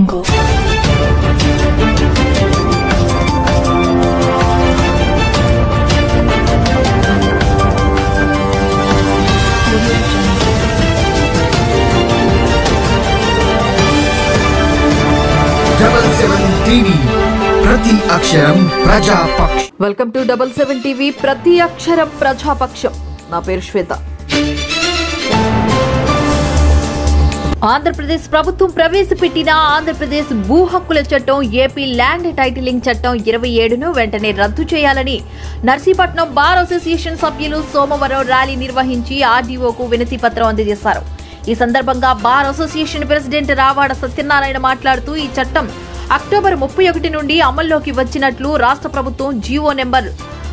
ప్రతి అక్షరం ప్రజాపక్షం. Welcome to 77 TV ప్రతి అక్షరం ప్రజాపక్షం. నా పేరు శ్వేత. ఆంధ్రప్రదేశ్ ప్రభుత్వం ప్రవేశపెట్టిన ఆంధ్రప్రదేశ్ భూ హక్కుల చట్టం, ఏపీ ల్యాండ్ టైటిలింగ్ చట్టం 27ను వెంటనే రద్దు చేయాలని నర్సీపట్నం బార్ అసోసియేషన్ సభ్యులు సోమవారం ర్యాలీ నిర్వహించి ఆర్డీఓకు వినతి పత్రం అందజేశారు. ఈ సందర్భంగా bar association president Ravada Satyanarayana మాట్లాడుతూ ఈ చట్టం అక్టోబర్ 31 నుండి అమల్లోకి వచ్చినట్లు రాష్ట్ర ప్రభుత్వం జీవో నెంబర్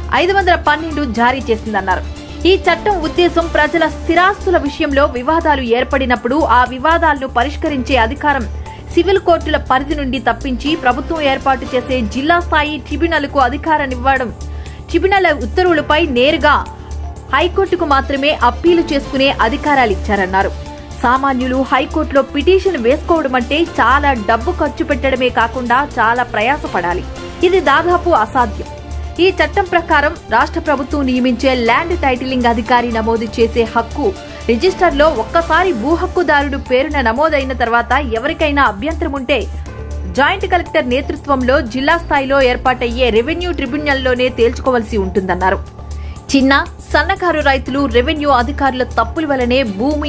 512 జారీ చేసిందన్నారు. ఈ చట్టం ఉద్దేశం ప్రజల స్థిరాస్తుల విషయంలో వివాదాలు ఏర్పడినప్పుడు ఆ వివాదాలను పరిష్కరించే అధికారం సివిల్ కోర్టుల పరిధి నుండి తప్పించి ప్రభుత్వం ఏర్పాటు చేసే జిల్లా స్థాయి ట్రిబ్యునల్కు అధికారాన్నివ్వడం, ట్రిబ్యునల్ ఉత్తర్వులపై నేరుగా హైకోర్టుకు మాత్రమే అప్పీలు చేసుకునే అధికారాలిచ్చారన్నారు. సామాన్యులు హైకోర్టులో పిటిషన్ వేసుకోవడం అంటే చాలా డబ్బు ఖర్చు పెట్టడమే కాకుండా చాలా ప్రయాసపడాలి. ఇది దాదాపు అసాధ్యం. ఈ చట్టం ప్రకారం రాష్ట్ర ప్రభుత్వం నియమించే ల్యాండ్ టైటిలింగ్ అధికారి నమోదు చేసే హక్కు రిజిస్టర్లో ఒక్కసారి భూ హక్కుదారుడు పేరున నమోదైన తర్వాత ఎవరికైనా అభ్యంతరం ఉంటే జాయింట్ కలెక్టర్ నేతృత్వంలో జిల్లా స్థాయిలో ఏర్పాటయ్యే రెవెన్యూ ట్రిబ్యునల్లోనే తేల్చుకోవాల్సి ఉంటుందన్నారు. చిన్న సన్నకారు రైతులు రెవెన్యూ అధికారుల తప్పుల వల్లనే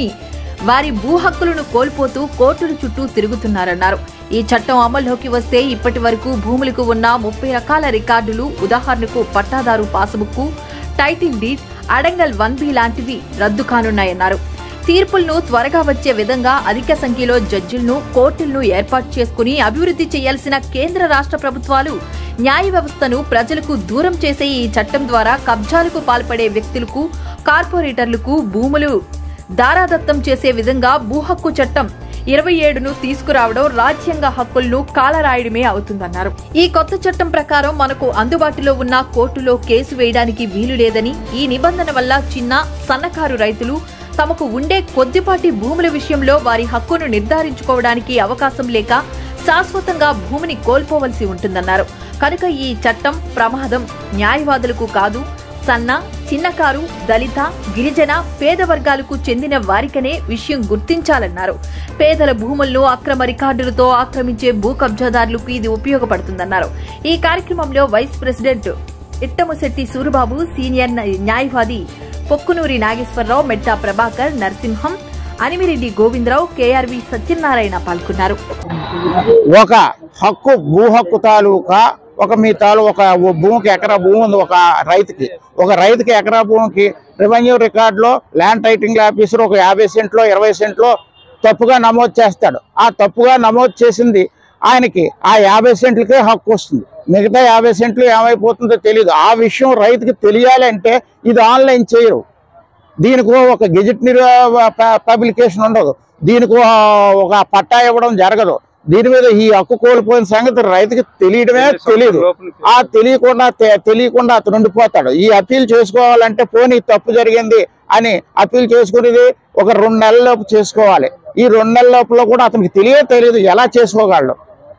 వారి భూ హక్కులను కోల్పోతూ కోర్టుల చుట్టూ తిరుగుతున్నారన్నారు. ఈ చట్టం అమల్లోకి వస్తే ఇప్పటి వరకు భూములకు ఉన్న 30 రకాల రికార్డులు, ఉదాహరణకు పట్టాదారు passbook, title deed, adangal 1B లాంటివి రద్దు కానున్నాయన్నారు. తీర్పులను త్వరగా వచ్చే విధంగా అధిక సంఖ్యలో జడ్జిలను, కోర్టులను ఏర్పాటు చేసుకుని అభివృద్ధి చేయాల్సిన కేంద్ర రాష్ట్ర ప్రభుత్వాలు న్యాయ వ్యవస్థను ప్రజలకు దూరం చేసే ఈ చట్టం ద్వారా కబ్జాలకు పాల్పడే వ్యక్తులకు, కార్పొరేటర్లకు భూములు దారాదత్తం చేసే విధంగా భూ హక్కు చట్టం 27ను తీసుకురావడం రాజ్యాంగ హక్కులను కాలరాయడమే అవుతుందన్నారు. ఈ కొత్త చట్టం ప్రకారం మనకు అందుబాటులో ఉన్న కోర్టులో కేసు వేయడానికి వీలు లేదని, ఈ నిబంధన వల్ల చిన్న సన్నకారు రైతులు తమకు ఉండే కొద్దిపాటి భూముల విషయంలో వారి హక్కును నిర్ధారించుకోవడానికి అవకాశం లేక శాశ్వతంగా భూమిని కోల్పోవలసి ఉంటుందన్నారు. కనుక ఈ చట్టం ప్రమాదం న్యాయవాదులకు కాదు, సన్న, చిన్నకారు, దళిత, గిరిజన, పేద వర్గాలకు చెందిన వారికనే విషయం గుర్తించాలన్నారు. పేదల భూములను అక్రమ రికార్డులతో ఆక్రమించే భూ కబ్జాదారులకు ఇది ఉపయోగపడుతుందన్నారు. ఈ కార్యక్రమంలో vice president Ittamusetti Suribabu, senior న్యాయవాది పొక్కునూరి నాగేశ్వరరావు, మెట్టా ప్రభాకర్, నరసింహం, అనిమిరెడ్డి గోవిందరావు, కేఆర్వి సత్యనారాయణ పాల్గొన్నారు. ఒక హక్కు భూ హక్కు తాలూకా ఒక మీ ఒక భూమికి ఎకరా భూమి ఉంది ఒక రైతుకి ఎకరా భూమికి రెవెన్యూ రికార్డులో ల్యాండ్ టైటిలింగ్ ఆఫీసర్ ఒక 50 సెంట్లో 20 సెంట్లో తప్పుగా నమోదు చేస్తాడు. ఆ తప్పుగా నమోదు చేసింది ఆయనకి ఆ 50 సెంట్లకే హక్కు వస్తుంది. మిగతా 50 సెంట్లు ఏమైపోతుందో తెలియదు. ఆ విషయం రైతుకి తెలియాలంటే ఇది ఆన్లైన్ చేయరు. దీనికి ఒక గెజెట్ పబ్లికేషన్ ఉండదు, దీనికి ఒక పట్టా ఇవ్వడం జరగదు. దీని మీద ఈ హక్కు కోల్పోయిన సంగతి రైతుకి తెలియడమే తెలియదు. ఆ తెలియకుండా అతను ఉండిపోతాడు. ఈ అప్పీల్ చేసుకోవాలంటే పోనీ తప్పు జరిగింది అని అప్పీల్ చేసుకునేది ఒక 2 నెలల లోపు చేసుకోవాలి. ఈ 2 నెలల లోపల కూడా అతనికి తెలియదు ఎలా చేసుకోగలడు.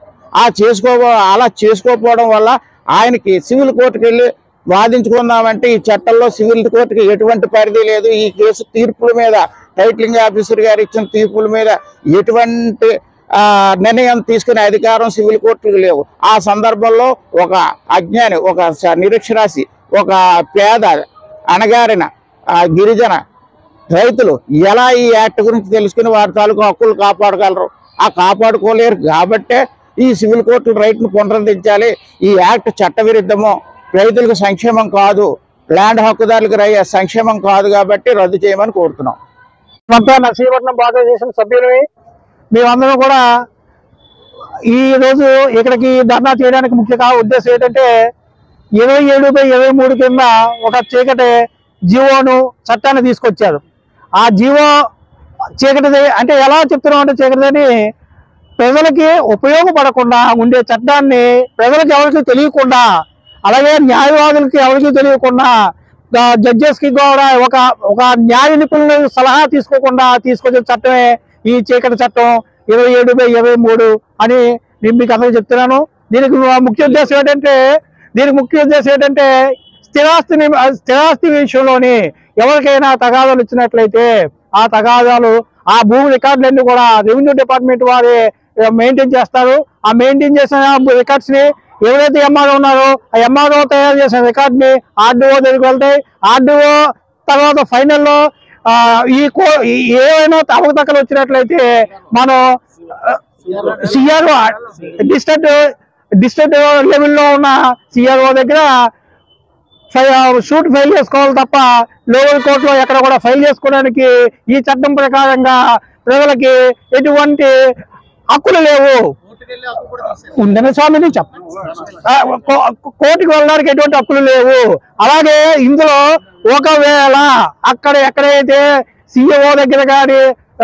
అలా చేసుకోకపోవడం వల్ల ఆయనకి సివిల్ కోర్టుకు వెళ్ళి వాదించుకుందామంటే ఈ చట్టంలో సివిల్ కోర్టుకి ఎటువంటి పరిధి లేదు. ఈ కేసు తీర్పుల మీద, టైటిలింగ్ ఆఫీసర్ గారు ఇచ్చిన తీర్పుల మీద ఎటువంటి నిర్ణయం తీసుకునే అధికారం సివిల్ కోర్టుకు లేవు. ఆ సందర్భంలో ఒక అజ్ఞాని, ఒక నిరక్షరాసి, ఒక పేద, అణగారిన గిరిజన రైతులు ఎలా ఈ యాక్ట్ గురించి తెలుసుకుని వారి తాలూకు హక్కులు కాపాడగలరు? ఆ కాపాడుకోలేరు. కాబట్టే ఈ సివిల్ కోర్టుల రైట్ను పునరుద్ధరించాలి. ఈ యాక్ట్ చట్టవిరుద్ధము, రైతులకు సంక్షేమం కాదు, ల్యాండ్ హక్కుదారులకు సంక్షేమం కాదు కాబట్టి రద్దు చేయమని కోరుతున్నాం. నర్సీపట్నం బార్ అసోసియేషన్ సభ్యులవి మేమందరం కూడా ఈ రోజు ఇక్కడికి ధర్నా చేయడానికి ముఖ్య ఉద్దేశం ఏంటంటే 27/23 కింద ఒక చీకటి జీవోను చట్టాన్ని తీసుకొచ్చారు. ఆ జీవో చీకటిది అంటే ఎలా చెప్తున్నాం అంటే చీకటిదని ప్రజలకి ఉపయోగపడకుండా ఉండే చట్టాన్ని ప్రజలకు ఎవరికి తెలియకుండా, అలాగే న్యాయవాదులకి ఎవరికి తెలియకుండా, జడ్జెస్ కి కూడా ఒక న్యాయ నిపుణుల సలహా తీసుకోకుండా తీసుకొచ్చే చట్టమే ఈ చీకటి చట్టం. 27/23 అని నేను మీకు అందరూ చెప్తున్నాను. దీనికి ముఖ్య ఉద్దేశం ఏంటంటే స్థిరాస్తి విషయంలోని ఎవరికైనా తగాదాలు ఇచ్చినట్లయితే ఆ తగాదాలు ఆ భూమి రికార్డులన్నీ కూడా రెవెన్యూ డిపార్ట్మెంట్ వారే మెయింటైన్ చేస్తారు. ఆ మెయింటైన్ చేసిన రికార్డ్స్ ని ఎవరైతే ఎంఆర్ఓ ఉన్నారో ఆ ఎంఆర్ఓ తయారు చేసిన రికార్డ్ ని ఆర్డీఓ దగ్గరికి వెళ్తాయి. ఆర్డీఓ తర్వాత ఫైనల్లో ఏవైనా అవకతవకలు వచ్చినట్లయితే మనం సిఆర్ఓ డిస్ట్రిక్ట్ లెవెల్లో ఉన్న సిఆర్ఓ దగ్గర షూట్ ఫైల్ చేసుకోవాలి తప్ప లోవర్ కోర్టులో ఎక్కడ కూడా ఫైల్ చేసుకోవడానికి ఈ చట్టం ప్రకారంగా ప్రజలకి ఎటువంటి హక్కులు లేవు. ఉందని స్వామిని కోర్టుకు వెళ్ళడానికి ఎటువంటి హక్కులు లేవు. అలాగే ఇందులో ఒకవేళ ఎక్కడైతే సిఇఓ దగ్గర కానీ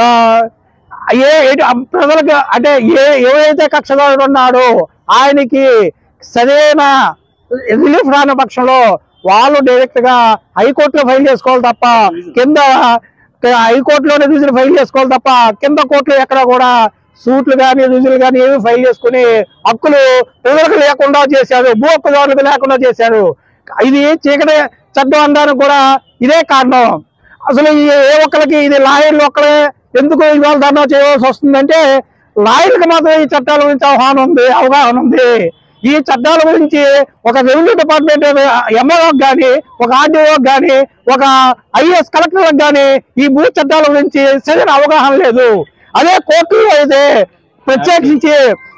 ప్రజలకు అంటే ఎవరైతే కక్షదారుడు ఉన్నాడో ఆయనకి సరైన రిలీఫ్ రాని పక్షంలో వాళ్ళు డైరెక్ట్ గా హైకోర్టులో ఫైల్ చేసుకోవాలి తప్ప హైకోర్టులోనే రుజువులు ఫైల్ చేసుకోవాలి తప్ప కింద కోర్టులో ఎక్కడ కూడా సూట్లు కానీ రుజువులు కానీ ఏమి ఫైల్ చేసుకుని హక్కులు ప్రజలకు లేకుండా చేశారు, భూ హక్కుదారులకు లేకుండా చేశారు. ఇది చీకటి చట్టం అనడానికి కూడా ఇదే కారణం. అసలు ఏ ఒక్కరికి ఇది లాయర్లు ఒక్కరే ఎందుకు ఇవాళ ధర్నా చేయవలసి వస్తుందంటే లాయర్లకు మాత్రం ఈ చట్టాల గురించి అవగాహన ఉంది. ఈ చట్టాల గురించి ఒక రెవెన్యూ డిపార్ట్మెంట్ ఎంఆర్ఓకి కానీ ఒక ఆర్డీఓకి కానీ ఒక ఐఏఎస్ కలెక్టర్లకు కానీ ఈ భూ చట్టాల గురించి సరైన అవగాహన లేదు. అదే కోర్టులో అయితే ప్రత్యేకించి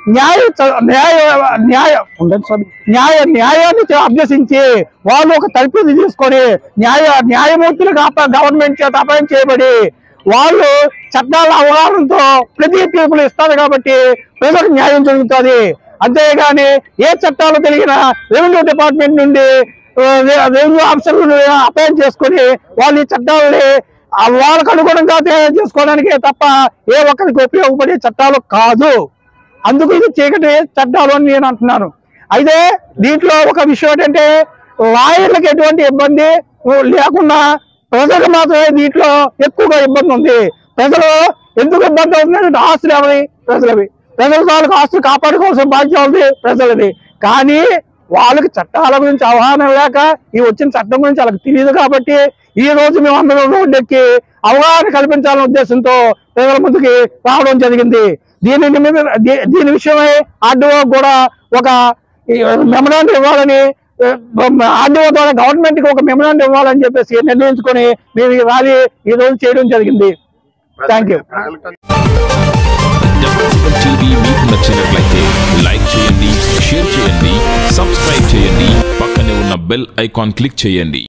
న్యాయాన్ని అభ్యసించి వాళ్ళు ఒక తరపుది తీసుకొని న్యాయమూర్తులకు గవర్నమెంట్ చేత అపాయింట్ చేయబడి వాళ్ళు చట్టాల అవగాహనతో ప్రతి తీర్పులు ఇస్తారు కాబట్టి ప్రజలకు న్యాయం జరుగుతుంది. అంతేగాని ఏ చట్టాలు తెలిగిన రెవెన్యూ డిపార్ట్మెంట్ నుండి రెవెన్యూ ఆఫీసర్లను అపాయింట్ చేసుకొని వాళ్ళు ఈ చట్టాలని వాళ్ళకు అనుగుణంగా తయారు చేసుకోవడానికే తప్ప ఏ ఒక్కరికి ఉపయోగపడే చట్టాలు కాదు. అందుకు ఇది చీకటి చట్టాలు అని నేను అంటున్నాను. అయితే దీంట్లో ఒక విషయం ఏంటంటే లాయర్లకు ఎటువంటి ఇబ్బంది లేకుండా ప్రజలకు మాత్రమే దీంట్లో ఎక్కువగా ఇబ్బంది ఉంది. ప్రజలు ఎందుకు ఇబ్బంది అవుతుందంటే ఆస్తులు ఏమని ప్రజల తాలూకు ఆస్తులు కాపాడుకోవాల్సిన బాధ్యత ఉంది ప్రజలది. కానీ వాళ్ళకి చట్టాల గురించి అవగాహన లేక ఈ వచ్చిన చట్టం గురించి వాళ్ళకి తెలియదు కాబట్టి ఈ రోజు మేము అందరం రోడ్డెక్కి అవగాహన కల్పించాలనే ఉద్దేశంతో ప్రజల ముందుకి రావడం జరిగింది. దీని విషయమై ఆర్డీఓ కూడా ఒక మెమరాండం ఇవ్వాలని ఆర్డీఓ ద్వారా గవర్నమెంట్ కి ఒక మెమరాండం ఇవ్వాలని చెప్పేసి నిర్ణయించుకొని మేము ఈ ర్యాలీ ఈ రోజు చేయడం జరిగింది. Thank you. మీకు నచ్చినట్లయితే లైక్ చేయండి, షేర్ చేయండి, సబ్స్క్రైబ్ చేయండి, పక్కనే ఉన్న బెల్ ఐకాన్ క్లిక్ చేయండి.